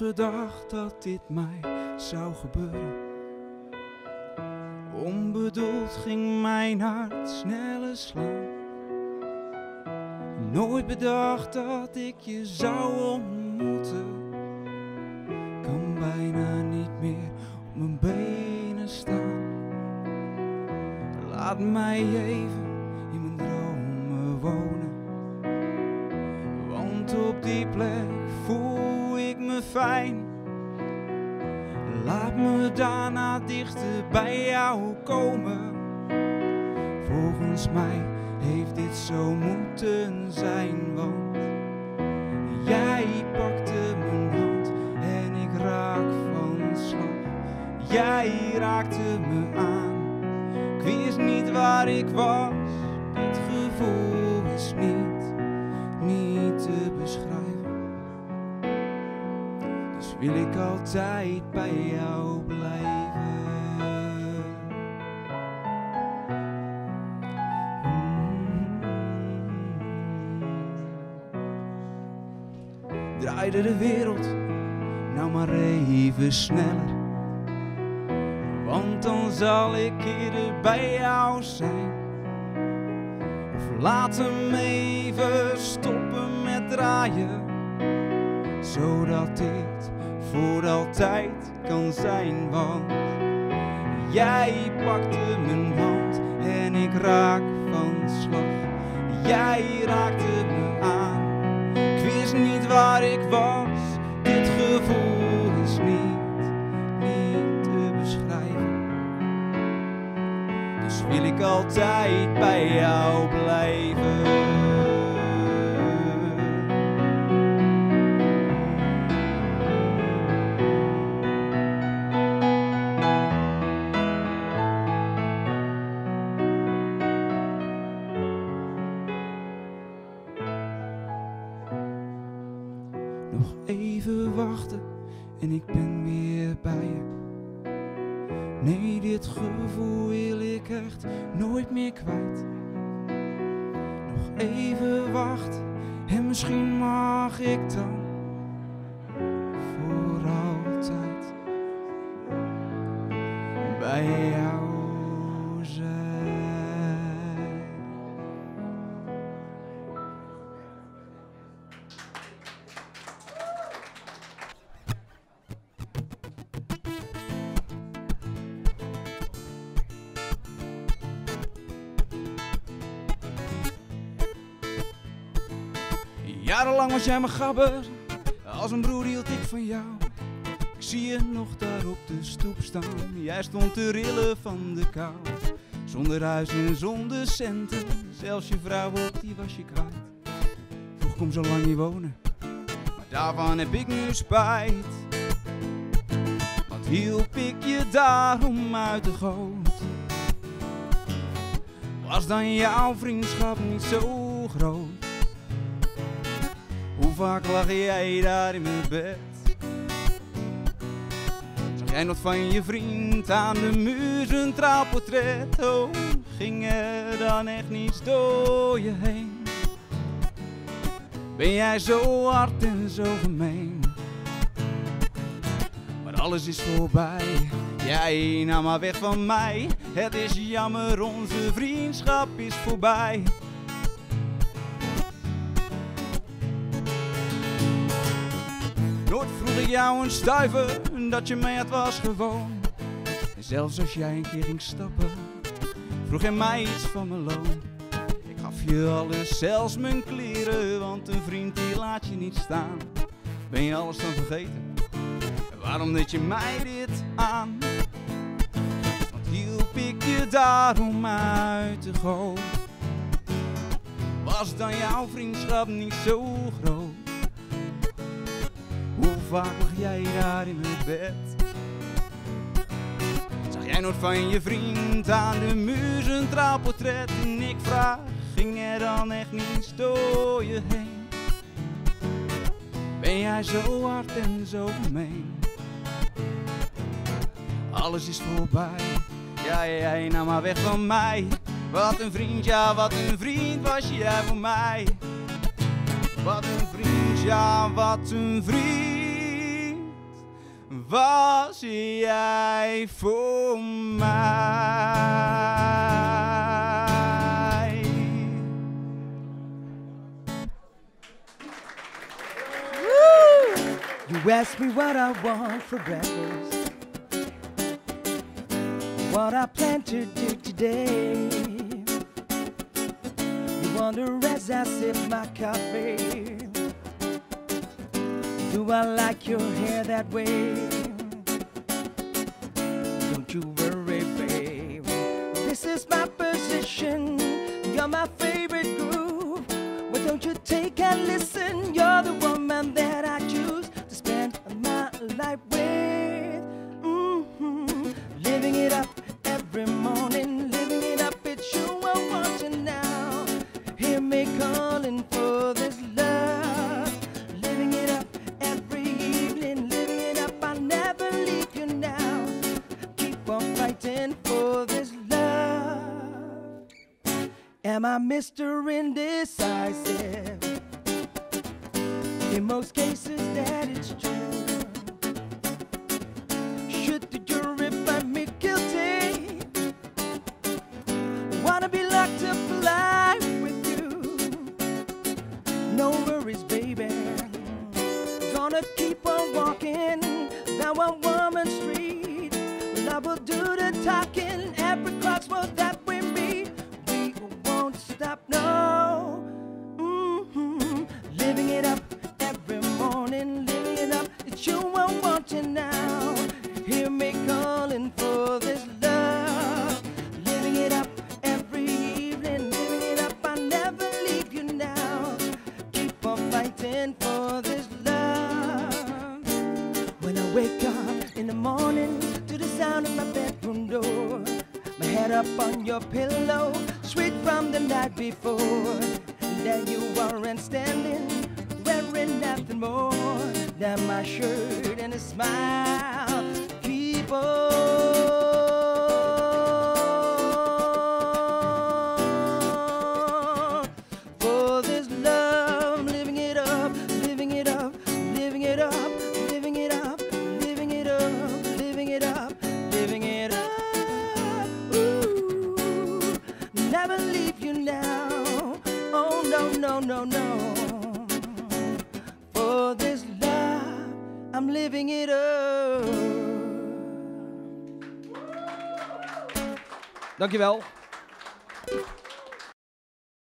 gedacht dat dit mij zou gebeuren. Onbedoeld ging mijn hart sneller slaan. Nooit bedacht dat ik je zou ontmoeten. Kan bijna niet meer op mijn benen staan. Laat mij even in mijn dromen wonen. Want op die plek voel ik me fijn. Laat me daarna dichter bij jou komen. Volgens mij heeft dit zo moeten zijn, want jij pakte mijn hand en ik raak van slag. Jij raakte me aan, ik wist niet waar ik was. Dit gevoel is niet te beschrijven. Dus wil ik altijd bij jou blijven. Draaide de wereld nou maar even sneller, want dan zal ik eerder bij jou zijn. Of laat hem even stoppen met draaien, zodat dit voor altijd kan zijn. Want jij pakte mijn hand en ik raak van slag. Jij raakte me aan, ik wist niet waar ik was. Dit gevoel is niet te beschrijven. Dus wil ik altijd bij jou blijven. Nog even wachten en ik ben weer bij je. Nee, dit gevoel wil ik echt nooit meer kwijt. Nog even wachten en misschien mag ik dan voor altijd bij jou zijn. Jarenlang was jij mijn gabber, als een broer hield ik van jou. Ik zie je nog daar op de stoep staan, jij stond te rillen van de kou. Zonder huis en zonder centen, zelfs je vrouw ook die was je kwijt. Vroeg kom zo lang niet wonen, maar daarvan heb ik nu spijt. Want hielp ik je daarom uit de goot, was dan jouw vriendschap niet zo groot. Hoe vaak lag jij daar in mijn bed? Zag jij nog van je vriend aan de muur zijn trouwportret? Oh, ging er dan echt niets door je heen? Ben jij zo hard en zo gemeen? Maar alles is voorbij, jij nam maar weg van mij. Het is jammer, onze vriendschap is voorbij. Nooit vroeg ik jou een stuiver, dat je mij het was gewoon. En zelfs als jij een keer ging stappen, vroeg je mij iets van mijn loon. Ik gaf je alles, zelfs mijn kleren, want een vriend die laat je niet staan. Ben je alles dan vergeten? En waarom deed je mij dit aan? Want hielp ik je daarom uit de goot? Was dan jouw vriendschap niet zo groot? Hoe vaak lag jij daar in mijn bed? Zag jij nooit van je vriend aan de muur zijn trouwportret? En ik vraag, ging er dan echt niets door je heen? Ben jij zo hard en zo gemeen? Alles is voorbij, ja, jij nam maar weg van mij. Wat een vriend, ja, wat een vriend was jij voor mij. Wat een vriend, ja, wat een vriend was jij voor mij. You asked me what I want for breakfast, what I plan to do today. You wonder as I sip my coffee, do I like your hair that way? Don't you worry, babe, this is my position. You're my favorite groove. Well, don't you take and listen? You're the woman that I choose to spend my life with. Living it up every morning, living it up, it's you I want to now. Hear me calling for this love. Living it up every evening, living it up, I'll never leave you now. Keep on fighting for this love. Am I Mr. Indecisive? In most cases that it's true. Should the jury find me guilty, wanna be locked up alive with you. No worries, baby, gonna keep on walking down One Woman Street. I will do the talking every crossroad that we meet. We won't stop, no. Living it up every morning, living it up, it's you I want to now. Hear me calling for this love. Living it up every evening, living it up, I'll never leave you now. Keep on fighting for this love. When I wake up in the morning to the sound of my bedroom door, my head up on your pillow, sweet from the night before. And there you are and standing, wearing nothing more than my shirt and a smile. Keep on for this love, living it up, living it up, living it up, living it up, living it up, living it up, living it up. Ooh, never leave you now. Oh no, no, no, no. For this love, I'm living it up. Dankjewel.